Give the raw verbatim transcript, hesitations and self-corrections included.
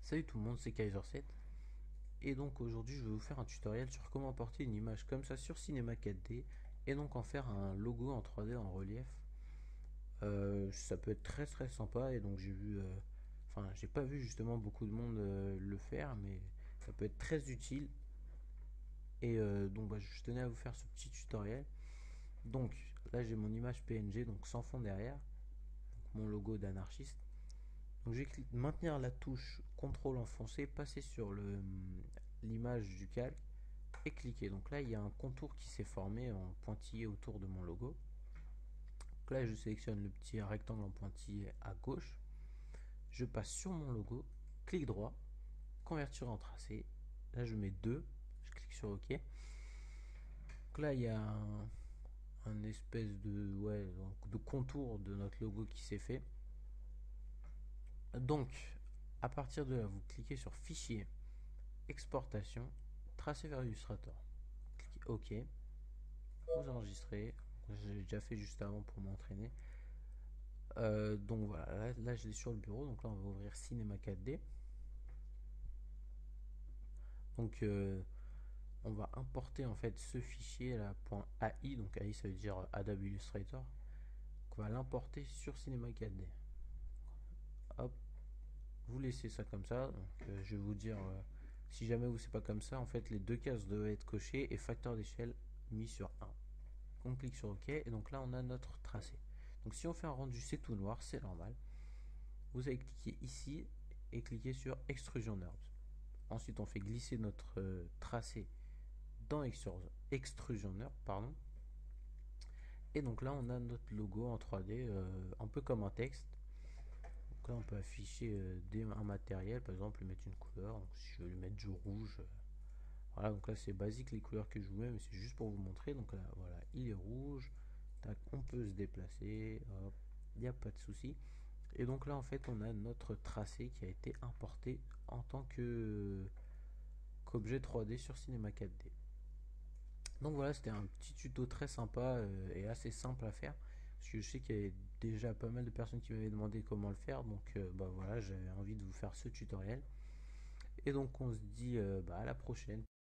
Salut tout le monde, c'est Kaiser sept et donc aujourd'hui je vais vous faire un tutoriel sur comment porter une image comme ça sur Cinema quatre D et donc en faire un logo en trois D en relief. Euh, ça peut être très très sympa et donc j'ai vu, euh, enfin j'ai pas vu justement beaucoup de monde euh, le faire, mais ça peut être très utile et euh, donc bah, je tenais à vous faire ce petit tutoriel. Donc là j'ai mon image P N G donc sans fond derrière, donc mon logo d'anarchiste. Donc je vais maintenir la touche contrôle enfoncé, passer sur le l'image du calque et cliquer. Donc là il y a un contour qui s'est formé en pointillé autour de mon logo. Donc là je sélectionne le petit rectangle en pointillé à gauche, je passe sur mon logo, clic droit, convertir en tracé. Là je mets deux, je clique sur OK. Donc là il y a un, un espèce de, ouais, de contour de notre logo qui s'est fait. Donc à partir de là vous cliquez sur fichier, exportation, tracer vers Illustrator, cliquez OK, vous enregistrez. J'ai déjà fait juste avant pour m'entraîner. Euh, donc voilà, là, là je l'ai sur le bureau, donc là on va ouvrir Cinema quatre D. Donc euh, on va importer en fait ce fichier là .ai, donc A I ça veut dire Adobe Illustrator. Donc on va l'importer sur Cinema quatre D. Hop, vous laissez ça comme ça. Donc euh, je vais vous dire, euh, si jamais vous c'est pas comme ça, en fait les deux cases doivent être cochées et facteur d'échelle mis sur un. On clique sur OK et donc là on a notre tracé. Donc si on fait un rendu c'est tout noir, c'est normal. Vous allez cliquer ici et cliquer sur Extrusion NURBS. Ensuite on fait glisser notre euh, tracé dans Extrusion NURBS, pardon. Et donc là on a notre logo en trois D, euh, un peu comme un texte. Donc là on peut afficher euh, des, un matériel, par exemple lui mettre une couleur. Donc si je veux lui mettre du rouge, euh, voilà, donc là c'est basique les couleurs que je vous mets, mais c'est juste pour vous montrer. Donc là voilà, il est rouge. Tac, on peut se déplacer, il n'y a pas de souci. Et donc là en fait on a notre tracé qui a été importé en tant que qu'objet trois D sur Cinema quatre D. Donc voilà, c'était un petit tuto très sympa euh, et assez simple à faire, parce que je sais qu'il y avait déjà pas mal de personnes qui m'avaient demandé comment le faire. Donc euh, bah voilà, j'avais envie de vous faire ce tutoriel et donc on se dit euh, bah, à la prochaine.